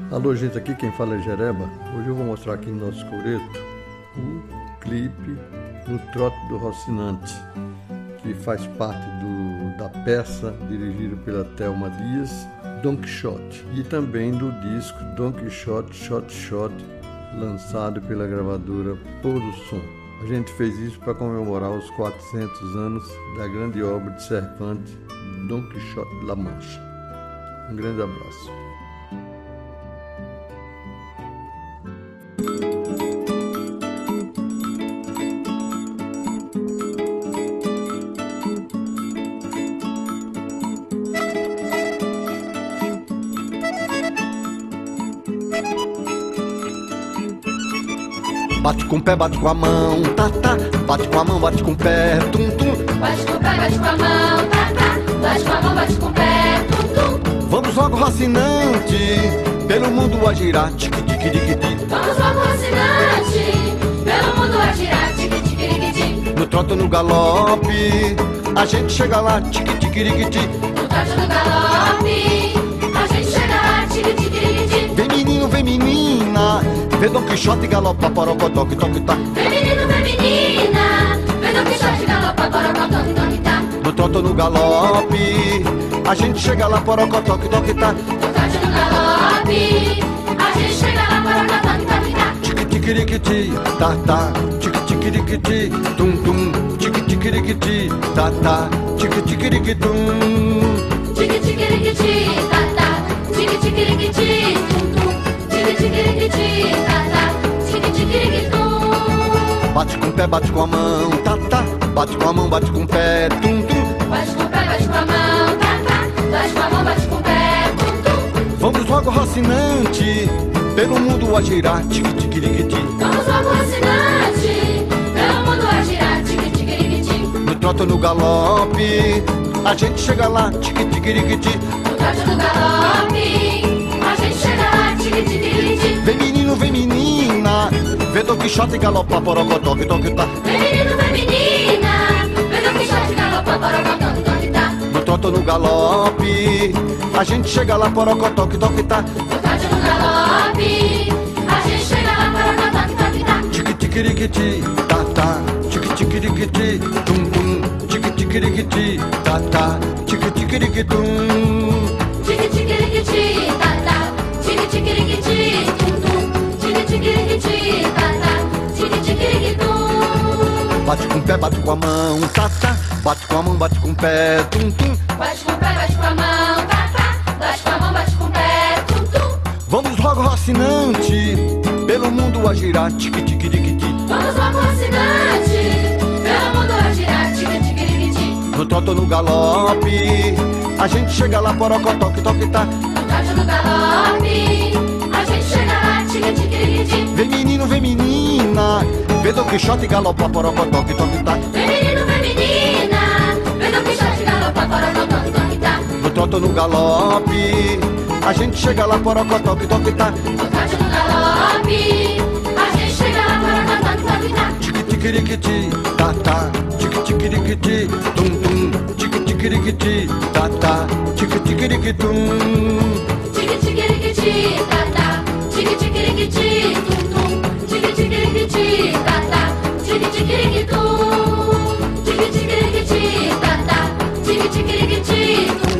Alô, gente, aqui quem fala é Jereba. Hoje eu vou mostrar aqui no nosso coreto o clipe No Trote do Rocinante, que faz parte da peça dirigida pela Thelma Dias, Don Quixote, e também do disco Don Quixote Shot Shot, lançado pela gravadora Pôr do Som. A gente fez isso para comemorar os 400 anos da grande obra de Cervantes, Don Quixote de La Mancha. Um grande abraço. Bate com o pé, bate com a mão, tá, tá. Bate com a mão, bate com o pé, tum, tum. Bate com o pé, bate com a mão, tá, tá. Bate com a mão, bate com o pé, tum, tum. Vamos logo, Rocinante, pelo mundo a girar, tique-tique-tique-tique. Vamos logo, Rocinante, pelo mundo a girar, tique-tique-tique-tique. No trote ou no galope, a gente chega lá, tique-tique-tique-tique. No trote ou no galope, a gente chega lá, tique-tique-tique-tique. Vem menino, vem menina, vê Don Quixote galopa, porocotó, que toque, tá. Vem menino, vem menina, vem Don Quixote galopa, porocotó, que toque, tá. No trote ou no galope, a gente chega lá, porocotó, que toque, tá. No trote ou no galope, a gente chega lá, porocotó, que toque, tá. Tique-tique-tique-tique, tá, tá. Tique-tique-tique-tique, tum, tum. Tique-tique-tique-tique, tá, tá. Tique-tique-tique-tum. Tique-tique-tique-tique, tá, tá. Tique-tique-tique-tique, tum, tum. Tique-tique-tique-tique, tá, tá. Tique-tique-tique-tum. Bate com o pé, bate com a mão, tá, tá. Bate com a mão, bate com o pé, tum, tum. Bate com o pé, bate com a mão, tá, tá. Bate com a mão, bate com o pé, tum, tum. Vamos logo, Rocinante, pelo mundo a girar, tique-tique-tique-tique. Vamos logo, Rocinante, pelo mundo a girar, tique-tique-tique-tique. No trote ou no galope, a gente chega lá, tique-tique-tique-tique. No trote ou no galope, a gente chega lá, tique-tique-tique-tique. Vem menino, vem menina, vê Don Quixote galopa, porocotó, que toque, tá. Vem menino, vem menina, vem Don Quixote galopa, porocotó, que toque, tá. No trote ou no galope, a gente chega lá, porocotó, que toque, tá. No trote ou no galope, a gente chega lá, porocotó, que toque, tá. Tique-tique-tique-tique, tá, tá. Tique-tique-tique-tique, tum, tum. Tique-tique-tique-tique, tá, tá. Tique-tique-tique-tum. Tique-tique-tique-tique, tá, tá. Tique-tique-tique-tique, tum, tum. Tique-tique-tique-tique, tá, tá. Tique-tique-tique-tum. Bate com o pé, bate com a mão, tá, tá. Bate com a mão, bate com o pé, tum, tum. Bate com o pé, bate com a mão, tá, tá. Bate com a mão, bate com o pé, tum, tum. Vamos logo, Rocinante, pelo mundo a girar, tique-tique-tique-tique. Vamos logo, Rocinante, pelo mundo a girar, tique-tique-tique-tique. No trote ou no galope, a gente chega lá, porocotó, que toque, tá. No trote ou no galope, a gente chega lá, tique-tique-tique-tique. Vem menino, vem menina, vê Don Quixote galopa, porocotó, que toque, tá. Vem menino, vem menina, vem Don Quixote galopa, porocotó, que toque, tá. No trote ou no galope, a gente chega lá, porocotó, que toque, tá. No trote ou no galope, a gente chega lá, porocotó, que toque, tá. Tique-tique-tique, tá, tá. Tique-tique-tique-tique, tum, tum. Tique-tique-tique-tique, tá, tá. Tique-tique-tique-tique-tum. Tique-tique-tique-tique, tá, tá. Tique-tique-tique-tique, tum, tum. Tique-tique-tique-tique, tá, tá. Tique-tique-tique-tum. Tique-tique-tique-tique, tá, tá. Tique-tique-tique-tique, tum,